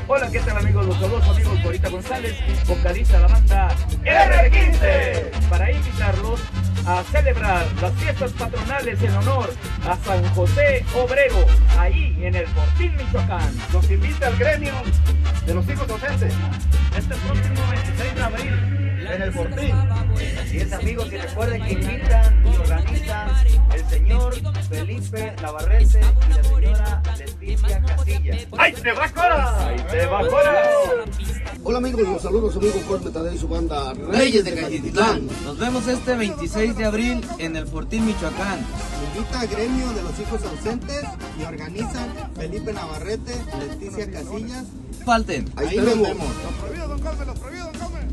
Hola, ¿qué tal amigos? Los saludos amigos Corita González, vocalista de la banda R15, para invitarlos a celebrar las fiestas patronales en honor a San José Obrero, ahí en el Fortín, Michoacán. Los invita al gremio de los hijos docentes Este próximo 26 de abril en el Fortín. Así es, amigos, y recuerden que invitan y organizan el señor Felipe Navarrete y la señora Leticia Casillas. ¡Ahí te va Cora! ¡Ahí te va Cora! Hola amigos, los saludos su amigo Cosme Tadeo y su banda Reyes de Cayetitlán. Nos vemos este 26 de abril en el Fortín, Michoacán. Invita al gremio de los hijos ausentes y organizan Felipe Navarrete, Leticia Casillas. Falten. Ahí nos vemos. Los prohibidos, don Cosme, los prohibidos, don Cosme.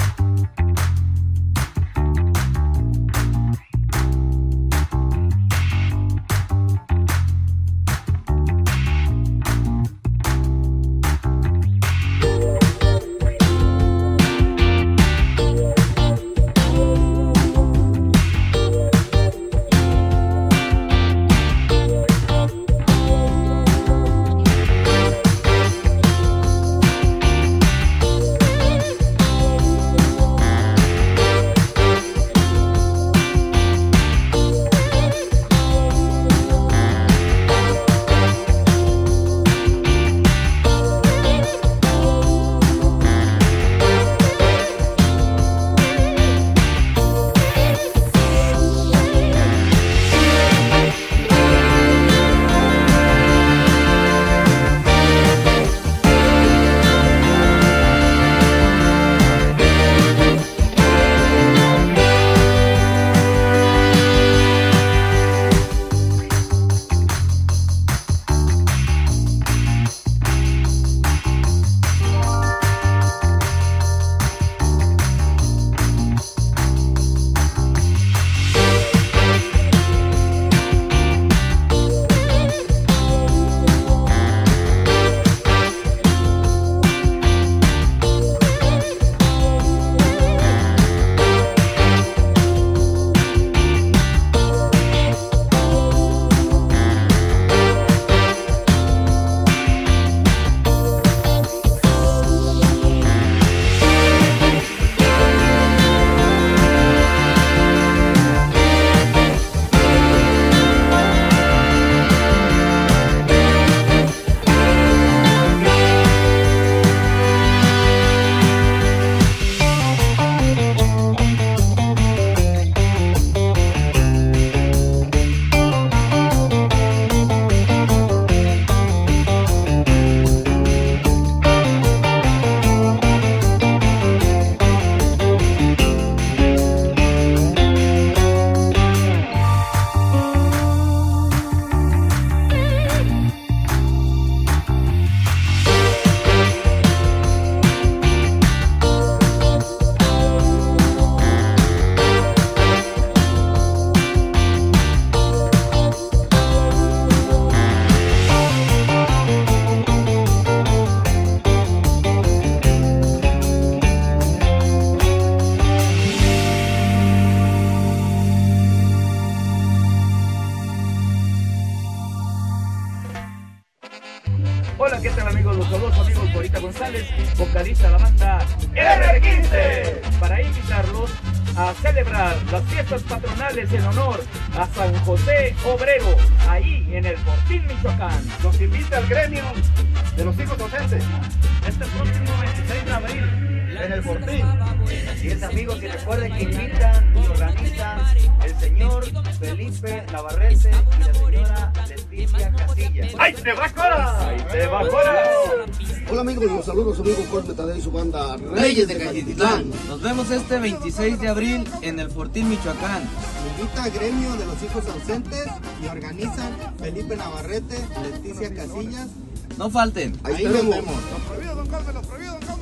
Hola, ¿qué tal amigos? Los saludos amigos Corita González, vocalista de la banda R15, para invitarlos a celebrar las fiestas patronales en honor a San José Obrero, ahí en el Fortín, Michoacán. Los invita al gremio de los hijos docentes Este próximo 26 de abril en el Fortín. Así es, amigos, y recuerden que invitan y organizan el señor Felipe Navarrete y la señora Leticia Casillas. ¡Ahí te va Cora! ¡Ahí te va Cora! Hola amigos, los saludos su amigo Cosme Tadeo y su banda Reyes de Cayetitlán. Nos vemos este 26 de abril en el Fortín, Michoacán. Invita al gremio de los hijos ausentes y organizan Felipe Navarrete, Leticia Casillas. No falten. Ahí nos vemos. Los prohibidos, don Cosme, los prohibidos, don Cosme.